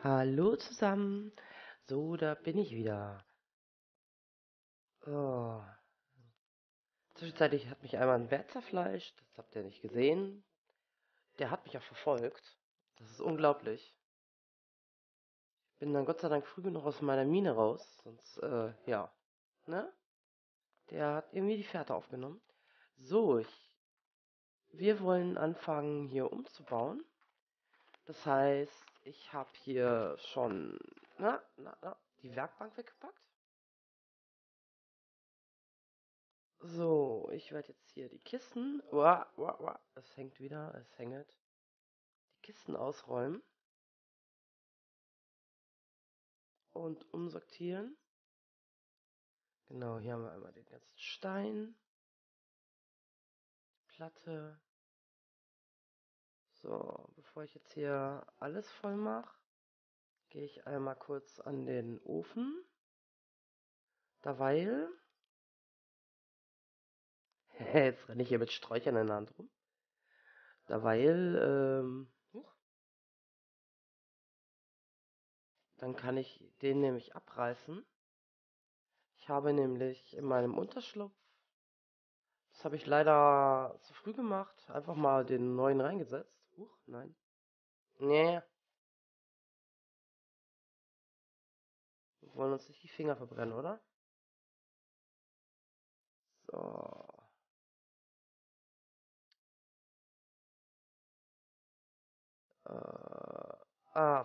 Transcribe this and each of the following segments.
Hallo zusammen. So, da bin ich wieder. Oh. Zwischenzeitlich hat mich einmal ein Bär zerfleischt. Das habt ihr nicht gesehen. Der hat mich auch verfolgt. Das ist unglaublich. Bin dann Gott sei Dank früh genug aus meiner Mine raus. Sonst, ja. Ne? Der hat irgendwie die Fährte aufgenommen. So, wir wollen anfangen hier umzubauen. Das heißt, ich habe hier schon, die Werkbank weggepackt. So, ich werde jetzt hier die Kisten. Uah, uah, uah. Es hängt wieder, es hängt. Die Kisten ausräumen und umsortieren. Genau, hier haben wir einmal den ganzen Stein, Platte. So, bevor ich jetzt hier alles voll mache, gehe ich einmal kurz an den Ofen. Derweil, jetzt renne ich hier mit Sträuchern in der Hand rum. Derweil, dann kann ich den nämlich abreißen. Ich habe nämlich in meinem Unterschlupf, das habe ich leider zu früh gemacht, einfach mal den neuen reingesetzt. Nein. Nee, wir wollen uns nicht die Finger verbrennen, oder? So. Ah,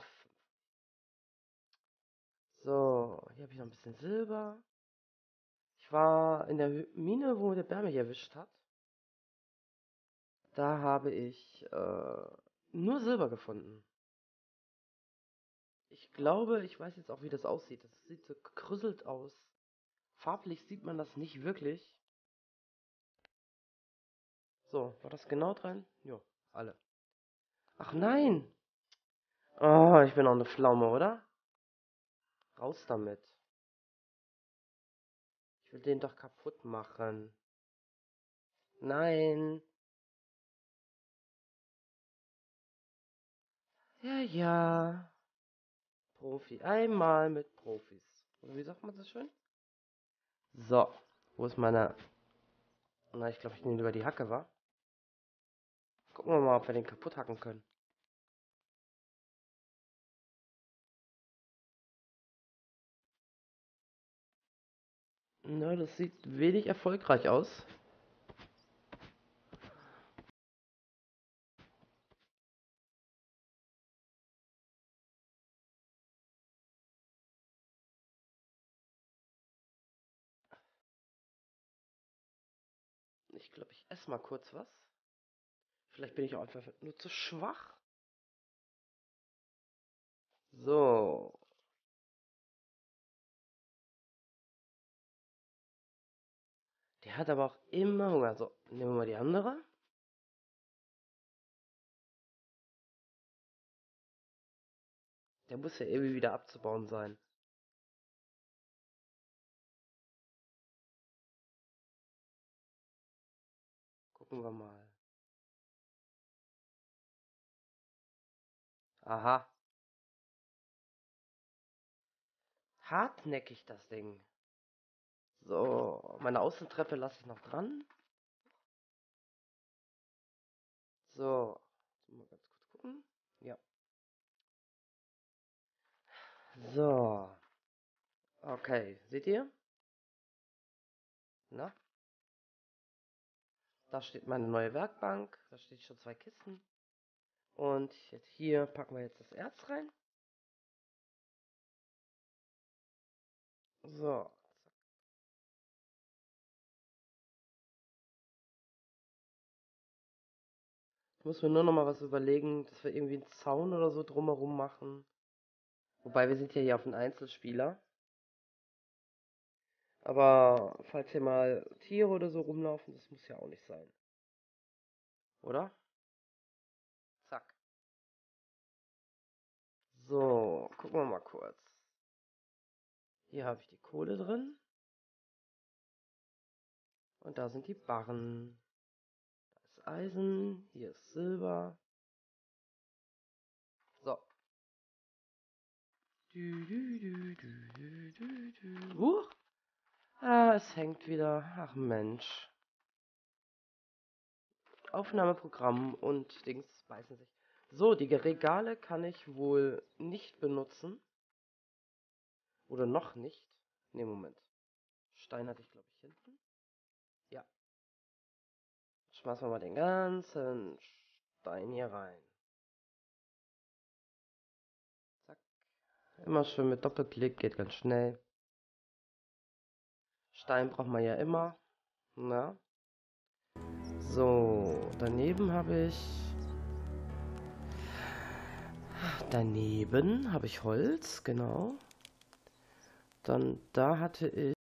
so. Hier habe ich noch ein bisschen Silber. Ich war in der Mine, wo der Bär mich erwischt hat. Da habe ich nur Silber gefunden. Ich glaube, ich weiß jetzt auch, wie das aussieht. Das sieht so gekrüsselt aus. Farblich sieht man das nicht wirklich. So, war das genau dran? Jo, alle. Ach nein! Oh, ich bin auch eine Pflaume, oder? Raus damit. Ich will den doch kaputt machen. Nein. Ja, ja. Profi. Einmal mit Profis. Oder wie sagt man das schön? So. Wo ist meine... Na, ich glaube, ich nehme lieber die Hacke, wa? Gucken wir mal, ob wir den kaputt hacken können. Na, das sieht wenig erfolgreich aus. Ich glaube, ich esse mal kurz was. Vielleicht bin ich auch einfach nur zu schwach. So. Der hat aber auch immer Hunger. So, nehmen wir mal die andere. Der muss ja irgendwie wieder abzubauen sein. Gucken wir mal. Aha. Hartnäckig das Ding. So, meine Außentreppe lasse ich noch dran. So, mal ganz kurz gucken. Ja. So, okay, seht ihr? Na, da steht meine neue Werkbank. Da steht schon zwei Kisten. Und jetzt hier packen wir jetzt das Erz rein. So, ich muss mir nur noch mal was überlegen, dass wir irgendwie einen Zaun oder so drumherum machen. Wobei wir sind ja hier auf einen Einzelspieler. Aber falls hier mal Tiere oder so rumlaufen, das muss ja auch nicht sein. Oder? Zack. So, gucken wir mal kurz. Hier habe ich die Kohle drin. Und da sind die Barren. Da ist Eisen, hier ist Silber. So, Huch. Ah, es hängt wieder. Ach Mensch. Aufnahmeprogramm und Dings beißen sich. So, die Regale kann ich wohl nicht benutzen. Oder noch nicht. Ne, Moment. Stein hatte ich, glaube ich, hinten. Ja. Schmeißen wir mal den ganzen Stein hier rein. Zack. Immer schön mit Doppelklick, geht ganz schnell. Stein braucht man ja immer. Na. So, daneben habe ich Holz, genau. Dann da hatte ich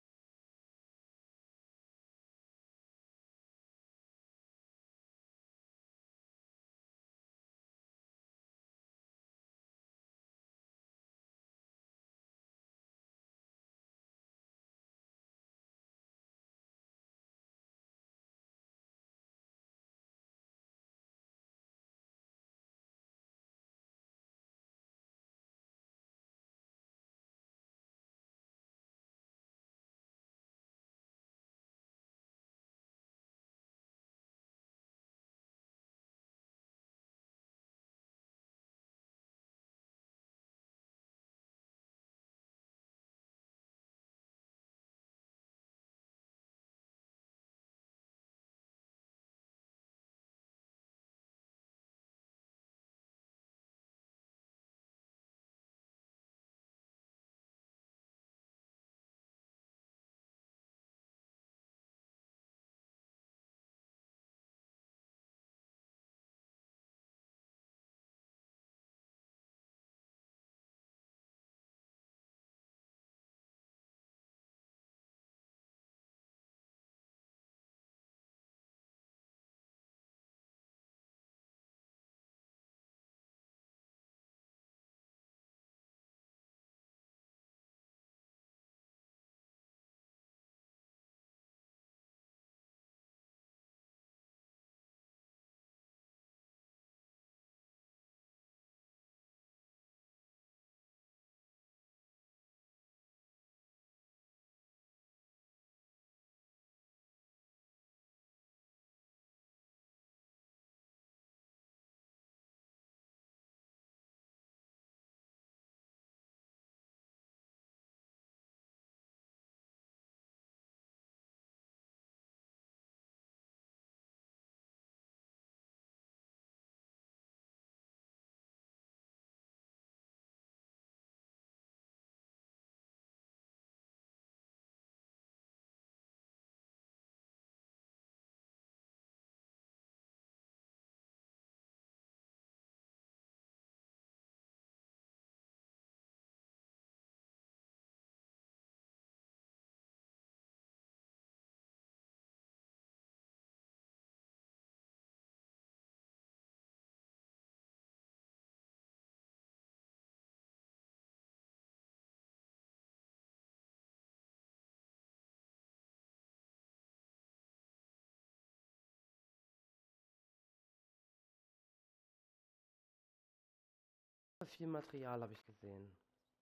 viel Material, habe ich gesehen.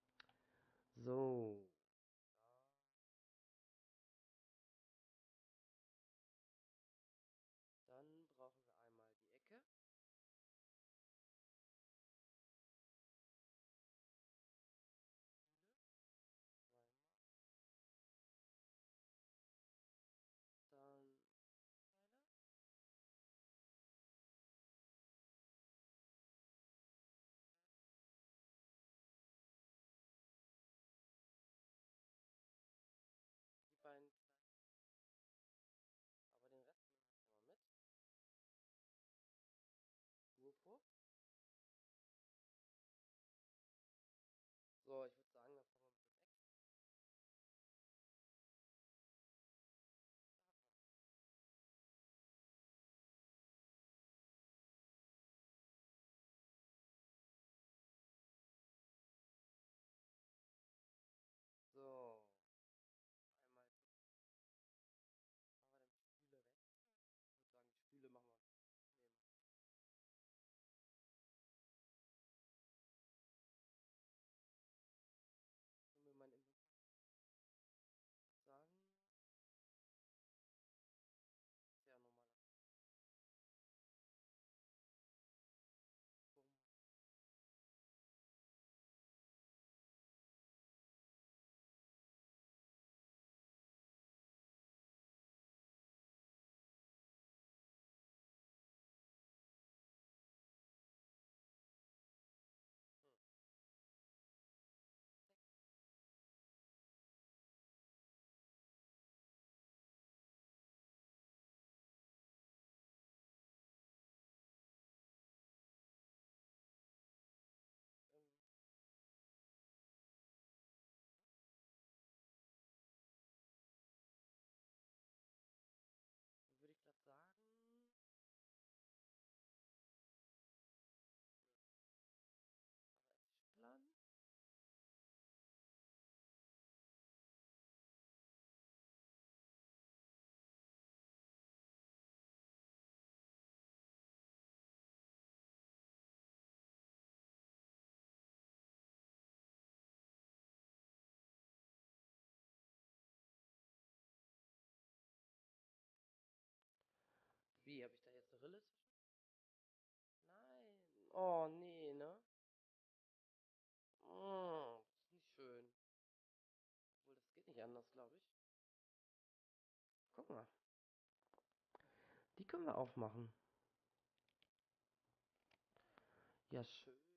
So. Dann brauchen wir einmal die Ecke. Dann habe ich da jetzt eine Rille zwischen? Nein. Oh, nee, ne? Das ist nicht schön. Obwohl, das geht nicht anders, glaube ich. Guck mal. Die können wir aufmachen. Ja, schön.